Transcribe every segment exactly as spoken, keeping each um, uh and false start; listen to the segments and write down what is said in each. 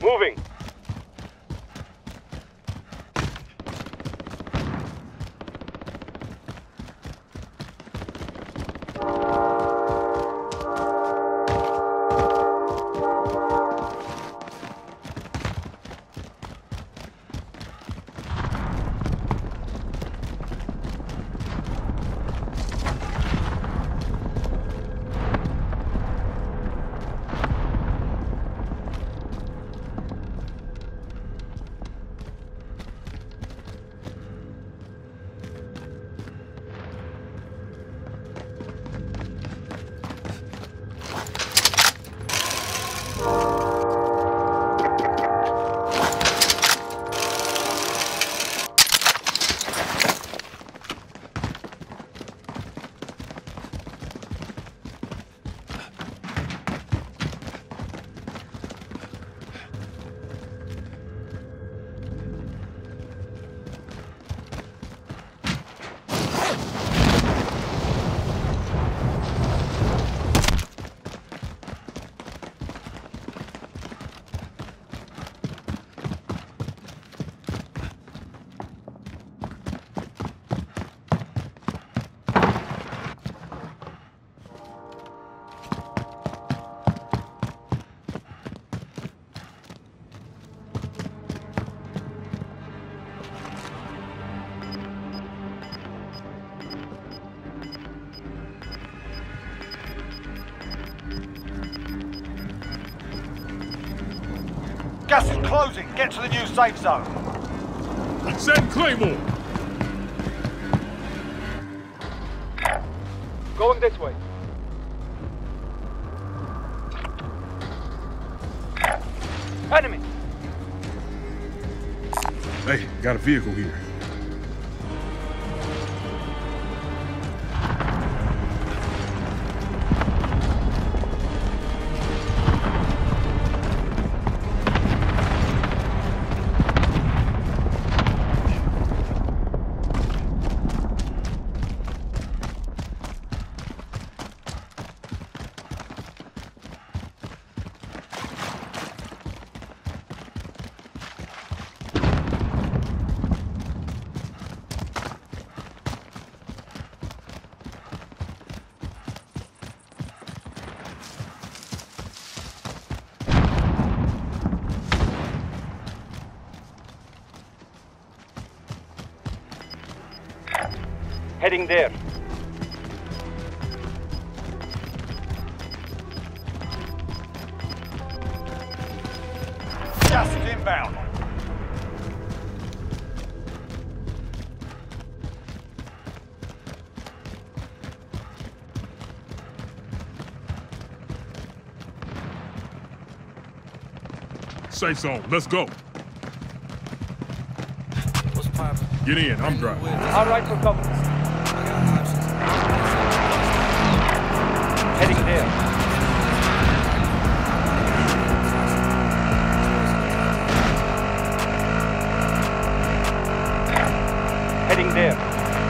Moving. Gas is closing. Get to the new safe zone. Send Claymore! Going this way. Enemy! Hey, got a vehicle here. Heading there. Gas is inbound. Safe zone, let's go. What's poppin'? Get in, I'm driving. All right for cover. Heading there. Heading there.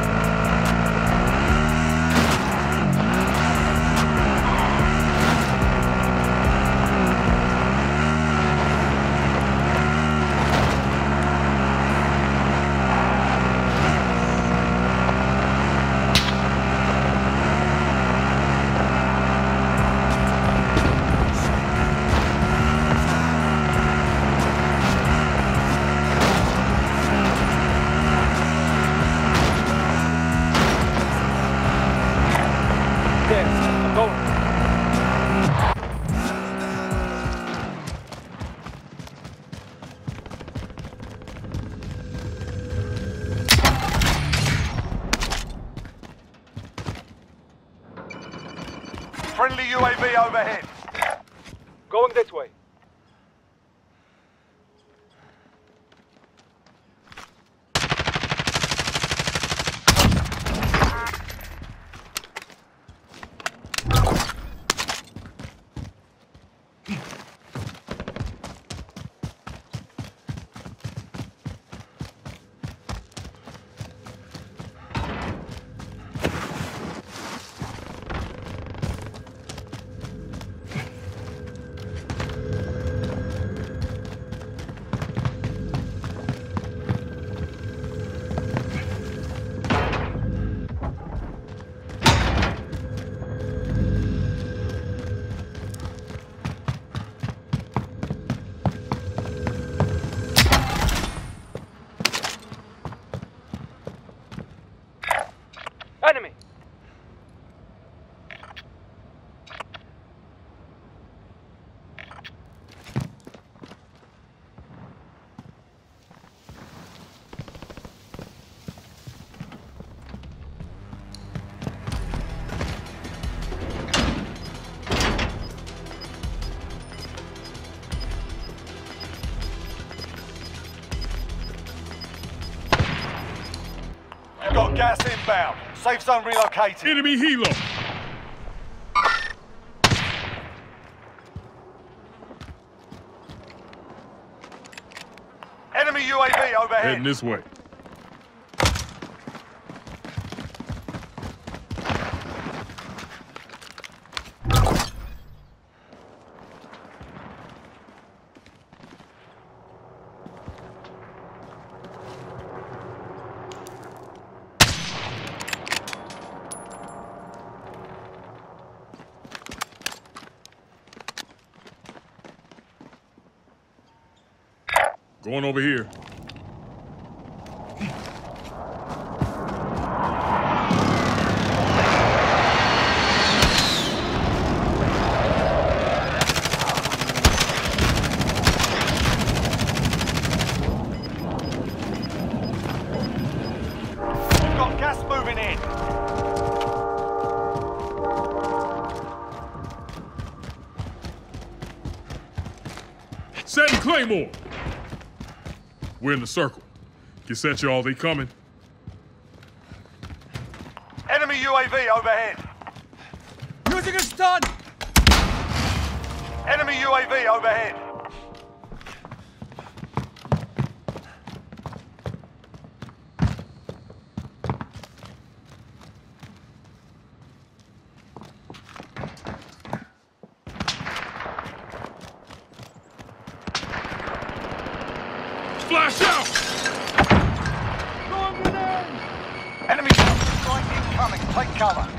Friendly U A V overhead. Going this way. Enemy! You've got gas inbound. Safe zone relocated. Enemy helo. Enemy U A V overhead. Heading this way. Going over here. We've got gas moving in. Setting Claymore. We're in the circle. Get set, y'all. They coming. Enemy U A V overhead. Using a stun! Enemy U A V overhead. Flash out! Enemy strike incoming. Take cover.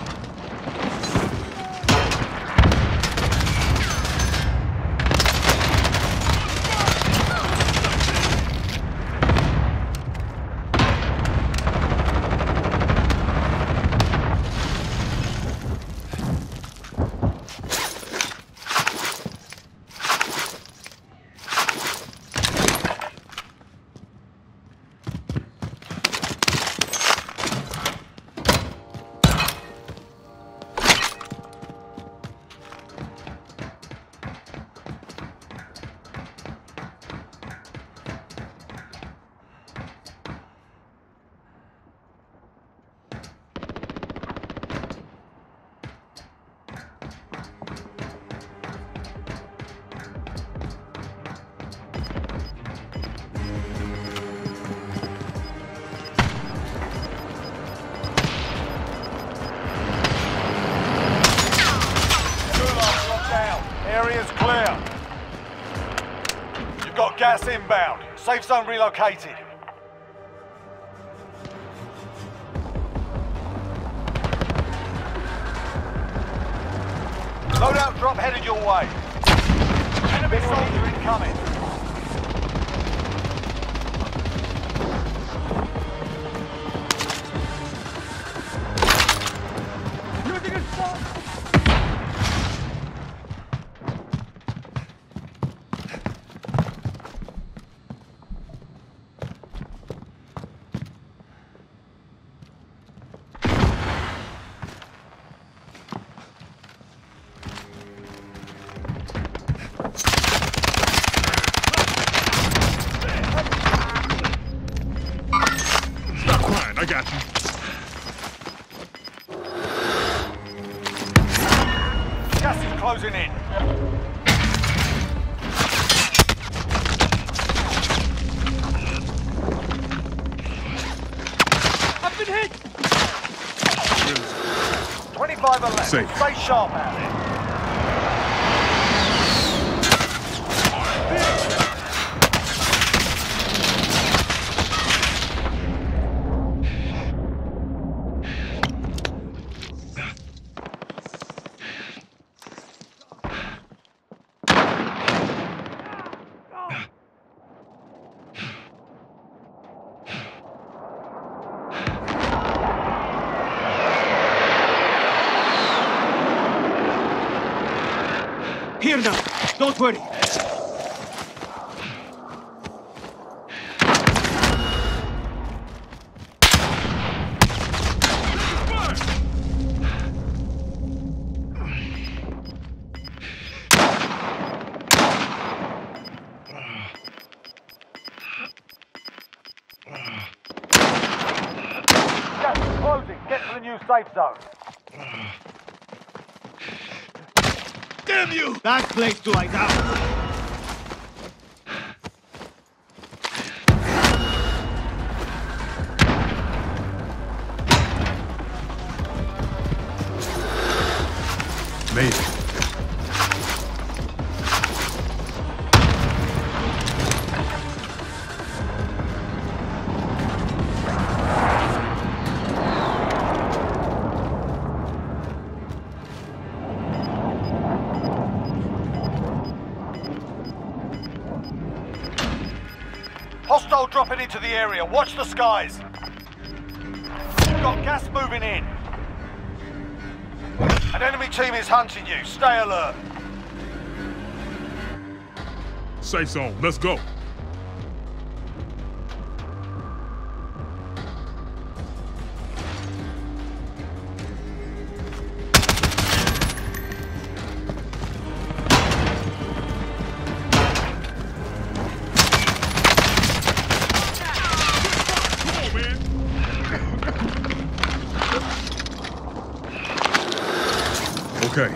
Area's clear. You've got gas inbound. Safe zone relocated. Loadout drop headed your way. Enemy soldier incoming. Using a stun! Stop crying. I got you. Gas is closing in. I've been hit! twenty-five and left. Safe. Stay sharp out there. clear now. Don't worry. Gas is closing. Get to the new safe zone. Damn you! That place to light out. Made it. Hostile dropping into the area. Watch the skies. You've got gas moving in. An enemy team is hunting you. Stay alert. Safe zone. Let's go. Okay.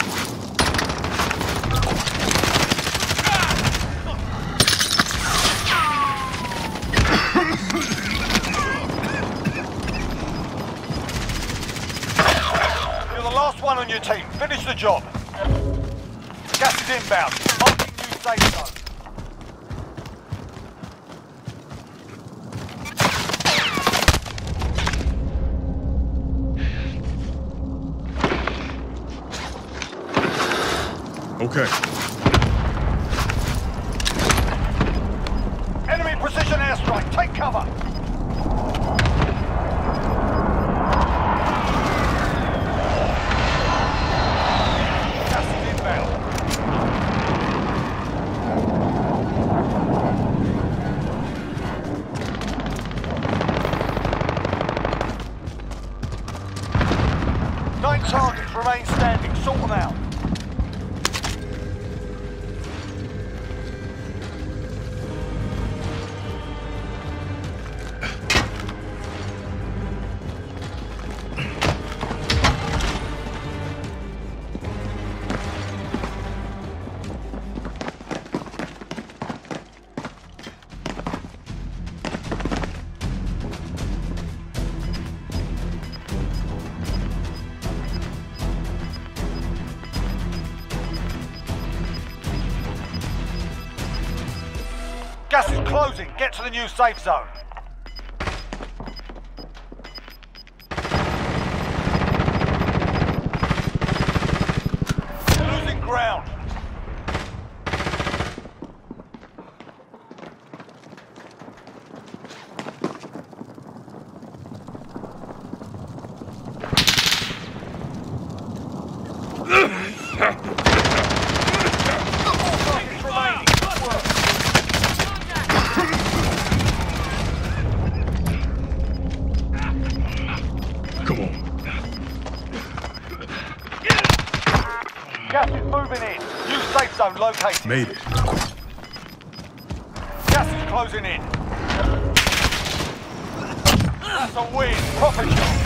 You're the last one on your team. Finish the job. Gas is inbound. Marking new safe zone. Okay. Enemy precision airstrike. Take cover. Gas is inbound. Nine targets remain standing. Sort them out. Gas is closing. Get to the new safe zone. Losing ground. Targets remaining. Good work. Come on. Gas is moving in. New safe zone located. Made it. Gas is closing in. That's a win. Proper job.